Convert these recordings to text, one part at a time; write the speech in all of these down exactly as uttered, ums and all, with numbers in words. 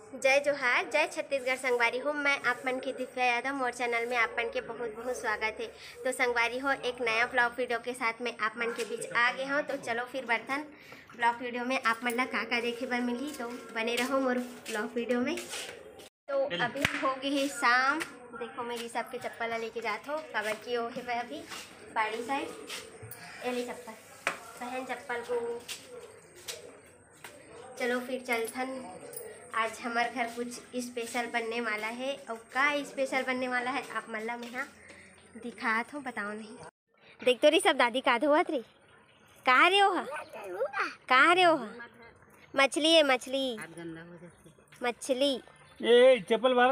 जय जोहार, जय छत्तीसगढ़। संगवारी हो, मैं आप मन की दिव्या यादव, मोर चैनल में आप मन के बहुत बहुत स्वागत है। तो संगवारी हो, एक नया ब्लॉग वीडियो के साथ में आप मन के बीच आ गए हो। तो चलो फिर बर्तन ब्लॉग वीडियो में आप मन ला का का देखे बर मिली, तो बने रहो मोर ब्लॉग वीडियो में। तो अभी हो गई है शाम। देखो मेरी सबके चप्पल लेके जात हो, कबर की हो है अभी बाड़ी साइड एली चप्पल पहन चप्पल को। चलो फिर चलथन। आज हमारे घर कुछ स्पेशल बनने वाला है, और का स्पेशल बनने वाला है आप मल्ला में हाँ दिखात हूँ, बताओ नहीं। देख तो रही सब दादी का धोवत रही। कहाँ रे हो कहाँ रे हो मछली है मछली मछली। ये चप्पल बाहर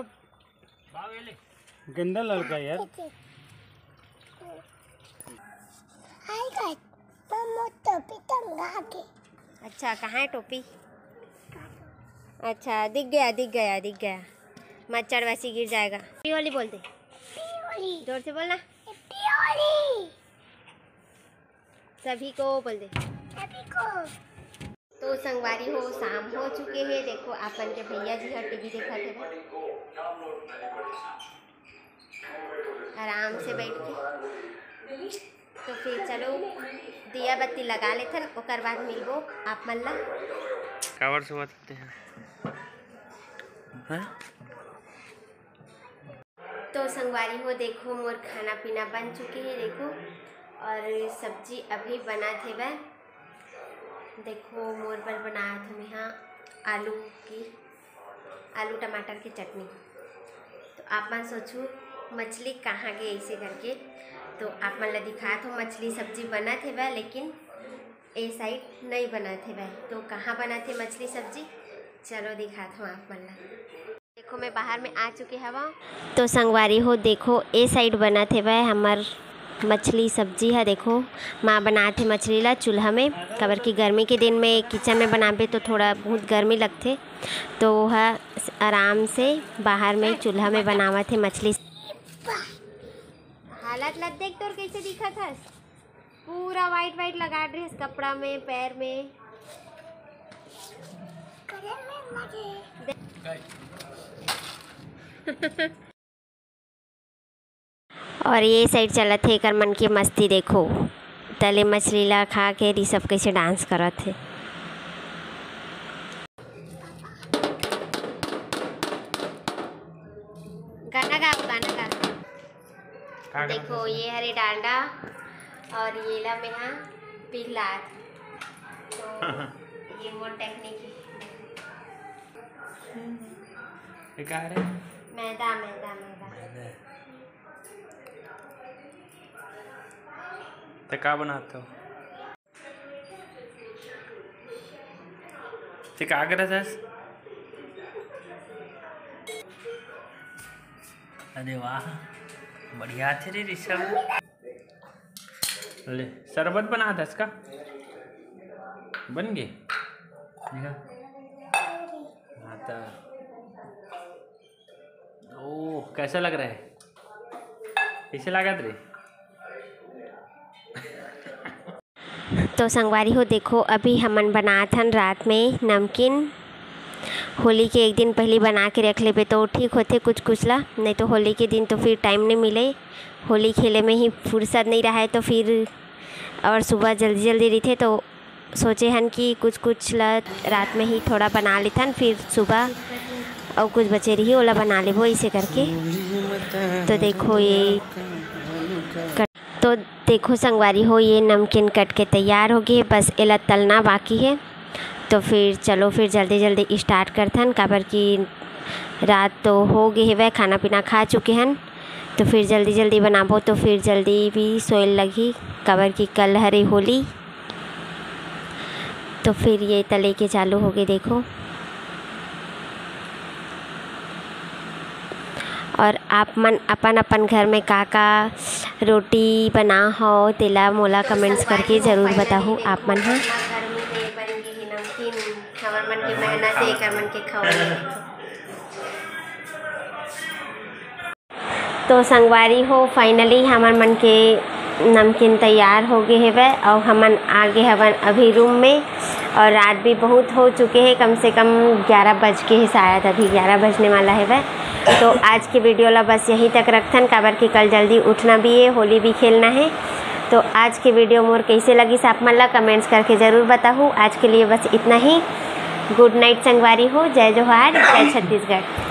गंदा लड़का यार। अच्छा कहाँ है टोपी? अच्छा दिख गया दिख गया दिख गया। मच्छर वैसी गिर जाएगा। पी वाली बोलते, जोर से बोलना। सभी को बोल दे, सभी को। तो संगवारी हो, शाम हो चुके हैं। देखो आपन के भैया जी हर टीवी देखा थे आराम से बैठ के। तो फिर चलो दिया बत्ती लगा लेथन, ओकर बाद मिलबो आप मन ला। कावर से बताते हैं हाँ? तो संगवारी हो देखो मोर खाना पीना बन चुके हैं। देखो और सब्जी अभी बना थे वह। देखो मोर पर बनाया था मैं हाँ आलू की आलू टमाटर की चटनी। तो आप मन सोचो मछली कहाँ गई ऐसे करके। तो आप मन ला दिखा तो मछली सब्जी बना थे वह, लेकिन ए साइड नहीं बना थे वह। तो कहाँ बना थे मछली सब्जी, चलो दिखाता हूँ आप मन ला। देखो मैं बाहर में आ चुके हवा। तो संगवारी हो देखो ए साइड बना थे वह हमार मछली सब्जी है। देखो माँ बना थे मछली ला चूल्हा में, कबर की गर्मी के दिन में किचन में बनाबे तो थोड़ा बहुत गर्मी लगते, तो वह आराम से बाहर में चूल्हा में बनावा थे मछली। हालत लग देख तोर कैसे दिखा था, पूरा वाइट वाइट लगा ड्रेस कपड़ा में पैर में। और ये साइड चलत है कर मन की मस्ती। देखो तले मछली ला खा के री सब कैसे डांस करत है। गाना गाओ गाना गाओ। देखो ये हरे डांडा और ये ला में हाँ पिलात। तो ये मोर टेक्निक है। क्या है? मैदा मैदा मैदा। तो क्या बनाते हो? तो क्या कर रहा था? अरे वाह बढ़िया थे रे ऋषभ। ले शरबत बना था इसका, बन गए। आता ओह कैसा लग रहा है, कैसे लगा रे? तो संगवारी हो देखो अभी हमन बनात हन रात में नमकीन। होली के एक दिन पहले बना के रख लेबे तो ठीक होते कुछ कुछ ला, नहीं तो होली के दिन तो फिर टाइम नहीं मिले, होली खेले में ही फुर्सत नहीं रहा है। तो फिर और सुबह जल्दी जल्दी रही थे, तो सोचे हन कि कुछ कुछ ला रात में ही थोड़ा बना लेथन, फिर सुबह और कुछ बचे रही ओला बना ले वो इसे करके। तो देखो ये कट, तो देखो संगवारी हो ये नमकीन कट के तैयार हो गए, बस एला तलना बाकी है। तो फिर चलो फिर जल्दी जल्दी स्टार्ट करथन, काबर की रात तो हो गई है वह, खाना पीना खा चुके हैं। तो फिर जल्दी जल्दी बनाबो तो फिर जल्दी भी सोए लगी, काबर की कल हरे होली। तो फिर ये तले के चालू हो गए। देखो और आप मन अपन अपन घर में का का रोटी बना हो तेला मोला कमेंट्स करके ज़रूर बताओ आप मन। हाँ हमर मन के मेहनत है कर मन के खवाए। तो संगवारी हो फाइनली हमर मन के नमकीन तैयार हो गए हेवै और हमन आगे हवन अभी रूम में। और रात भी बहुत हो चुके हैं, कम से कम ग्यारह बज के है, शायद अभी ग्यारह बजने वाला है। तो आज की वीडियो ला बस यहीं तक रखथन, काबर कि कल जल्दी उठना भी है, होली भी खेलना है। तो आज की वीडियो मोर कैसे लगी आप मन ला कमेंट्स करके ज़रूर बताओ। आज के लिए बस इतना ही। गुड नाइट संगवारी हो। जय जोहार, जय छत्तीसगढ़।